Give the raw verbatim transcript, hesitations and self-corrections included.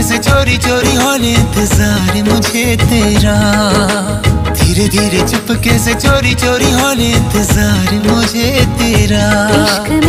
से चोरी चोरी होले इंतजार मुझे तेरा, धीरे धीरे चुपके से चोरी चोरी होले इंतजार मुझे तेरा।